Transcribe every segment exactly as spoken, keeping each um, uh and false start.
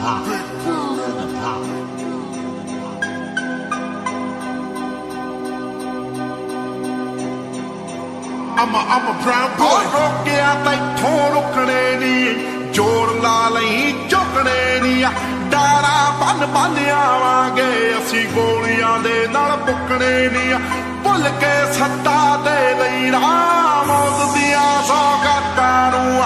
I'm a, I'm a brown boy. ਰੋਕਿਆ ਤੈਥੋਂ ਰੁਕਣੇ ਨੀ, ਜੋਰ ਲਾ ਲਈ ਝੁਕਣੇ ਨੀ, ਡਾਰਾ ਬੰਨ ਬੰਨ ਆਵਾਂਗੇ ਅਸੀਂ ਗੋਲੀਆਂ ਦੇ ਨਾਲ ਪੁੱਕਣੇ ਨੀ, ਭੁੱਲ ਕੇ ਸੱਟਾ ਦੇ ਲੈਣਾ ਮੌਤ ਦੀਆਂ ਸੌਗਾਤਾਂ ਨੂੰ।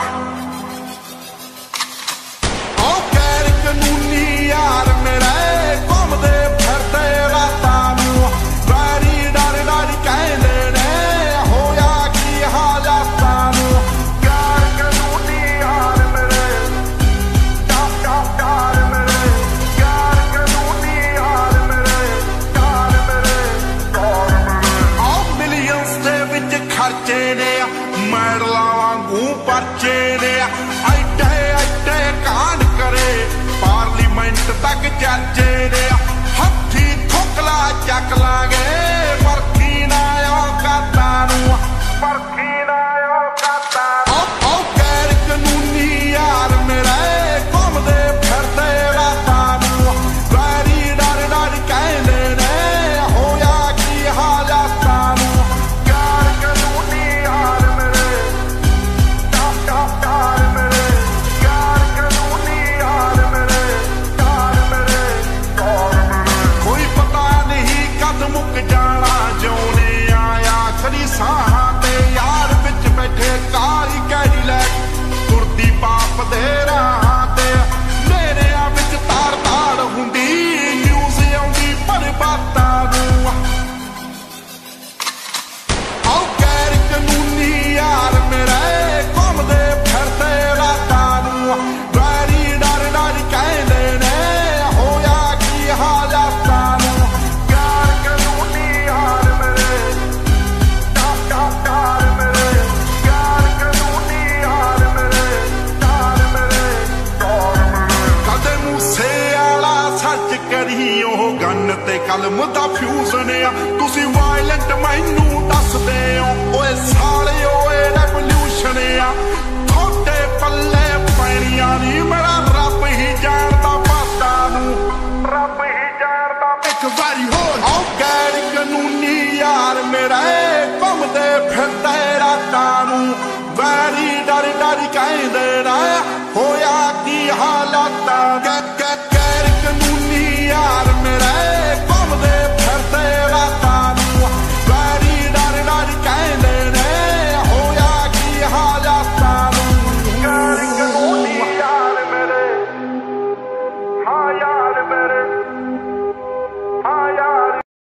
ਉਹ ਗੈਰ ਕਾਨੂੰਨੀ ਯਾਰ ਮੇਰੇ ਘੁੰਮਦੇ ਫਿਰਦੇ ਰਾਤਾਂ ਨੂੰ, ਵੈਰੀ ਡਰ ਡਰ ਕਹਿੰਦੇ ਨੇ ਹੋਇਆ ਕੀ ਹਾਲਾਤਾਂ ਨੂੰ। ਗੈਰ ਕਾਨੂੰਨੀ ਯਾਰ ਮੇਰੇ ਟਾਪ ਟਾਪ ਟਾਰ ਮੇਰੇ, ਗੈਰ ਕਾਨੂੰਨੀ ਯਾਰ ਮੇਰੇ ਟਾਰ ਮੇਰੇ ਟਾਰ ਮੇਰੇ। ਉਹ ਮਿਲੀਅਨਸ ਦੇ ਵਿੱਚ ਖਰਚੇ ਨੇ, ਮੈਡਲਾਂ ਵਾਂਗੂ ਪਰਚੇ ਨੇ, ਐਡੇ ਐਡੇ ਕਾਂਡ ਕਰੇ ਪਾਰਲੀਮੈਂਟ ਤੱਕ ਚਰਚੇ ਨੇ, ਹੱਥੀ ਠੋਕਲਾ ਚੱਕ ਲਾਂਗੇ ਪਰਖੀ ਨਾ ਔਕਾਤਾਂ ਨੂੰ, ਪਰਖੀ ਨਾ ਔਕਾਤਾਂ ਨੂੰ। ਉਹ ਗੈਰ ਕਾਨੂੰਨੀ ਯਾਰ ਮੇਰੇ ਘੁੰਮਦੇ ਫਿਰਦੇ ਰਾਤਾਂ ਨੂੰ, ਵੈਰੀ ਡਰ ਡਰ ਕਹਿੰਦੇ ਨੇ ਹੋਇਆ ਕੀ ਹਾਲਾਤਾਂ ਨੂੰ। ਗੈਰ ਕਾਨੂੰਨੀ ਯਾਰ ਮੇਰੇ ਟਾਪ ਟਾਪ ਟਾਰ ਮੇਰੇ, ਗੈਰ ਕਾਨੂੰਨੀ ਯਾਰ ਮੇਰੇ ਟਾਰ ਮੇਰੇ ਟਾਰ ਮੇਰੇ। ਕੋਈ ਪਤਾ ਨਹੀਂ ਕਦ ਮੁੱਕ ਜਾਣਾ ਜਿਉਣੇ ਆਇਆ ਖਰੀ ਸਾਹਾਂ ਤੇ, ਯਾਰ ਵਿੱਚ ਬੈਠੇ ਕਾਲੀ ਕੈਰੀ ਲੈ ਤੁਰਦੀ ਪਾਪ ਦੇ ਰਾਹਾਂ ਤੇ, ਨੇਰਿਆਂ ਵਿੱਚ ਤਾਰ ਤਾੜ ਹੁੰਦੀ ਨਿਊਜ਼ ਆਉਂਦੀ ਪਰ ਬਾਤਾਂ ਨੂੰ। ਉਹ ਗੈਰ ਕਾਨੂੰਨੀ ਯਾਰ ਮੇਰੇ ਘੁੰਮਦੇ ਫਿਰਦੇ ਰਾਤਾਂ ਨੂੰ, ਵੈਰੀ ਡਰ ਡਰ ਕਹਿੰਦੇ ਨੇ ਹੋਇਆ ਕੀ ਹਾਲਾਤਾਂ ਨੂੰ। ਗੈਰ ਕਾਨੂੰਨੀ ਯਾਰ ਮੇਰੇ ਟਾਪ ਟਾਪ ਟਾਰ ਮੇਰੇ, ਗੈਰ ਕਾਨੂੰਨੀ ਯਾਰ ਮੇਰੇ ਟਾਰ ਮੇਰੇ ਟਾਰ ਮੇਰੇ। ਕਦੇ ਮੂਸੇ ਵਾਲਾ ਸੱਚ ਕਰੀ ਉਹ ਗੰਨ ਤੇ ਕਲਮ ਦਾ ਫਿਊਜ਼ਨ ਆ, ਤੁਸੀਂ ਵਾਇਲੈਂਟ ਮੈਨੂੰ ਦੱਸਦੇ ਹੋ ਓਏ ਸਾਲੇ ਓਏ ਰੈਵੋਲਿਊਸ਼ਨ ਆ, ਤੁਹਾਡੇ ਪੱਲੇ ਪੈਣੀਆਂ ਨੀ ਮੇਰਾ ਰੱਬ ਹੀ ਜਾਣਦਾ ਬਾਤਾਂ ਨੂੰ, ਰੱਬ ਹੀ ਜਾਣਦਾ। ਇੱਕ ਵਾਰੀ ਹੋਰ ਉਹ ਗੈਰ ਕਾਨੂੰਨੀ ਯਾਰ ਮੇਰੇ ਘੁੰਮਦੇ ਫਿਰਦੇ ਰਾਤਾਂ ਨੂੰ, ਵੈਰੀ ਡਰ ਡਰ ਕਹਿੰਦੇ ਨਾ ਹੋਇਆ ਕੀ ਹਾਲਾਤਾਂ।